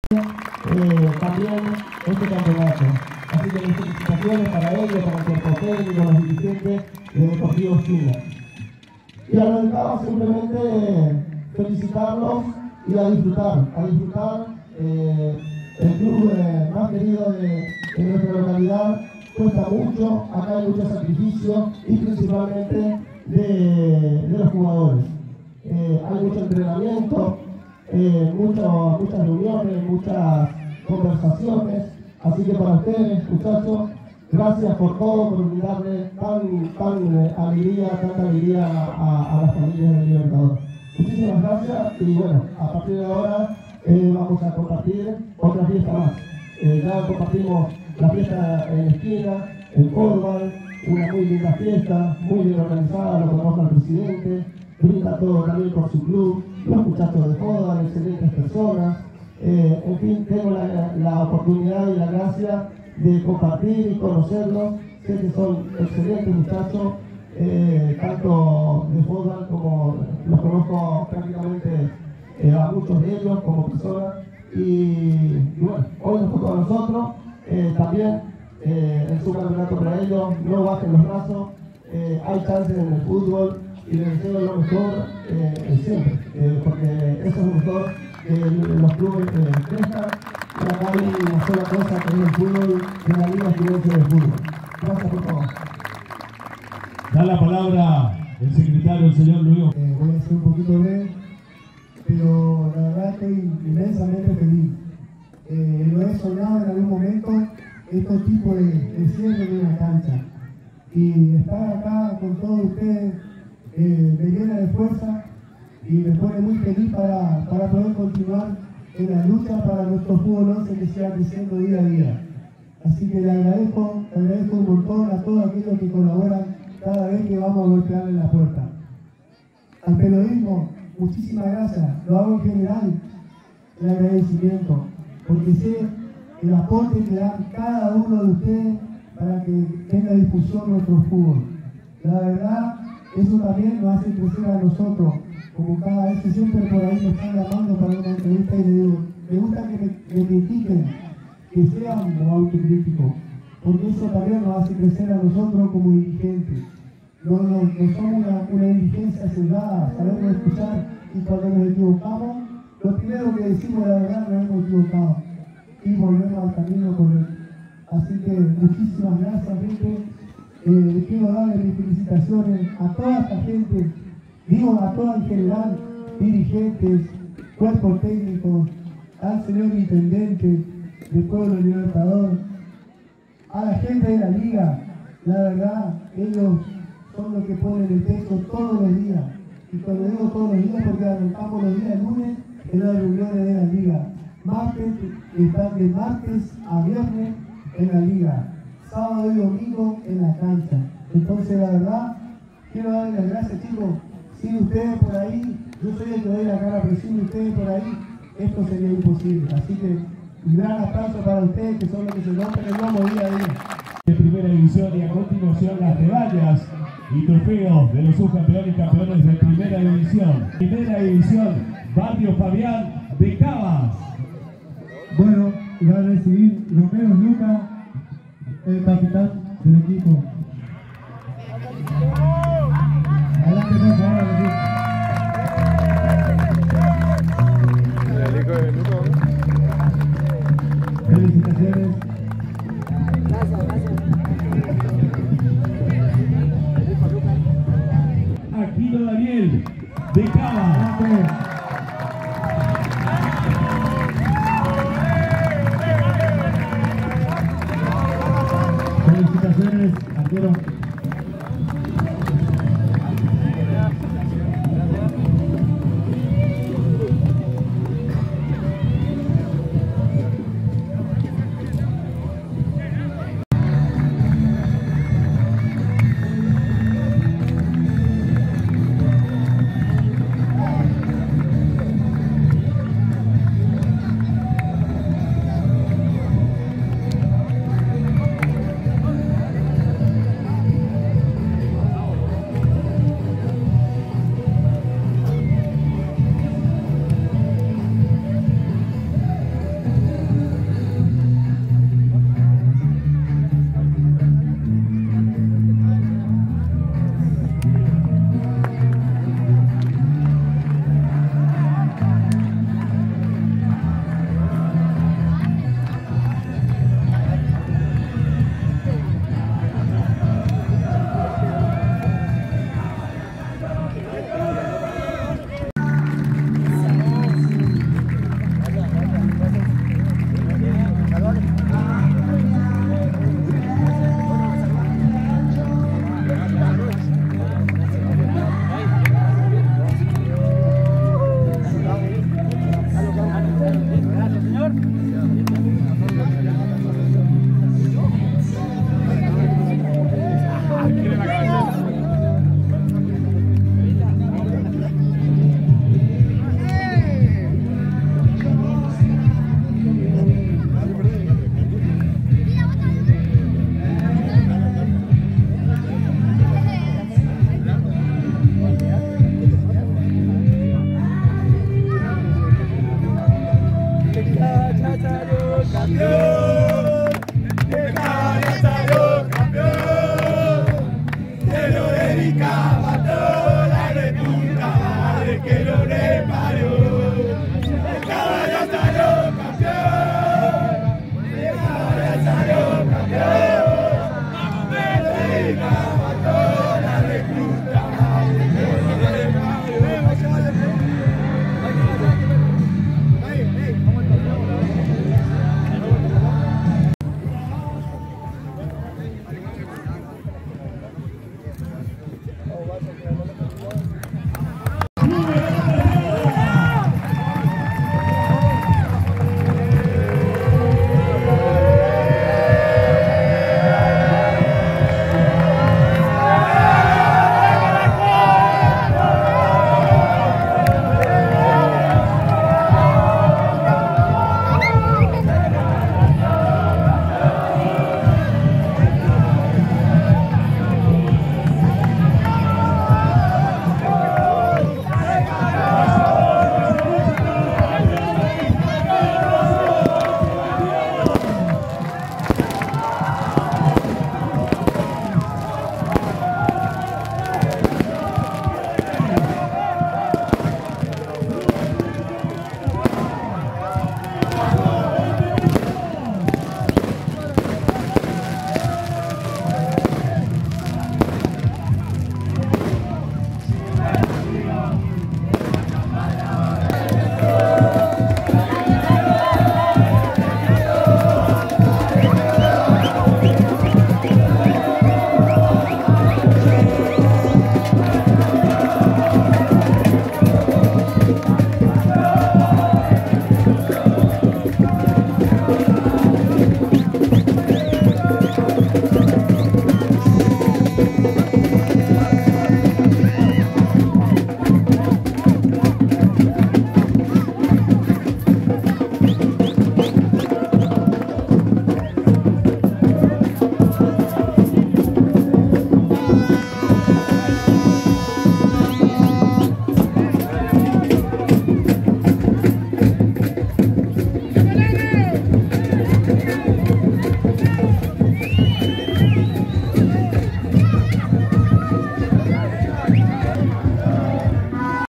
también este campeonato. Así que mis felicitaciones para ellos, para el cuerpo técnico, los dirigentes de Deportivo China. Y arrancaba simplemente felicitarlos y a disfrutar el club más querido de nuestra localidad. Cuesta mucho, acá hay mucho sacrificio y principalmente de los jugadores. Hay mucho entrenamiento, muchas reuniones, muchas conversaciones. Así que para ustedes, muchachos, gracias por todo, por brindarle tanta alegría a las familias del Libertador. Muchísimas gracias y bueno, a partir de ahora vamos a compartir otra fiesta más. Ya compartimos la fiesta en la esquina, en Córdoba, una muy linda fiesta, muy bien organizada, lo conoce el presidente, brinda todo también por su club, los muchachos de Córdoba, excelentes personas. En fin, tengo la oportunidad y la gracia de compartir y conocerlos. Sé que son excelentes muchachos, tanto de fútbol como los conozco prácticamente a muchos de ellos como personas. Y bueno, hoy nos toca a nosotros también el subcampeonato para ellos. No bajen los brazos, hay chances en el fútbol y les deseo lo mejor siempre, porque eso es lo mejor. Los clubes crezcan y acá hay una sola cosa que es el fútbol, de la Liga Estudiantil de Fútbol. Gracias por todo. Da la palabra el secretario, el señor Luis. Voy a ser un poquito breve, pero la verdad estoy inmensamente feliz. Lo he soñado en algún momento, estos tipos de cierre de una cancha. Y estar acá con todos ustedes me llena de fuerza y me pone muy feliz para poder continuar en la lucha para nuestro fútbol 11 que siga creciendo día a día. Así que le agradezco un montón a todos aquellos que colaboran cada vez que vamos a golpear en la puerta. Al periodismo, muchísimas gracias, lo hago en general, el agradecimiento, porque sé el aporte que dan cada uno de ustedes para que tenga difusión nuestro fútbol. La verdad, eso también nos hace crecer a nosotros. Como cada vez que siempre por ahí me están llamando para una entrevista y le digo, me gusta que me critiquen, que sean autocríticos, porque eso también nos hace crecer a nosotros como dirigentes. No somos una dirigencia cerrada, sabemos escuchar y cuando nos equivocamos, lo primero que decimos la verdad nos hemos equivocado y volvemos al camino correcto. Así que muchísimas gracias, gente. Quiero darle mis felicitaciones a toda esta gente, digo a toda en general, dirigentes, cuerpo técnico, al señor intendente del Pueblo Libertador, a la gente de la liga. La verdad, ellos son los que ponen el pecho todos los días. Y cuando digo todos los días, porque arrancamos los días lunes en las reuniones de la liga. Están de martes a viernes en la liga. Sábado y domingo en la cancha. Entonces, la verdad, quiero darle las gracias, chicos. Sin ustedes por ahí, yo soy el que doy la cara, pero sin ustedes por ahí, esto sería imposible. Así que un gran aplauso para ustedes, que son los que se rompen el lomo día a día. De primera división y a continuación las medallas y trofeos de los subcampeones y campeones de primera división. Primera división, Barrio Fabián de Cabas. Bueno, va a recibir Romero Lucas, el capitán del equipo. Adelante, por favor. Felicitaciones. Aquino Daniel de Cabas. Felicitaciones, arquero. Chacharu, campeón.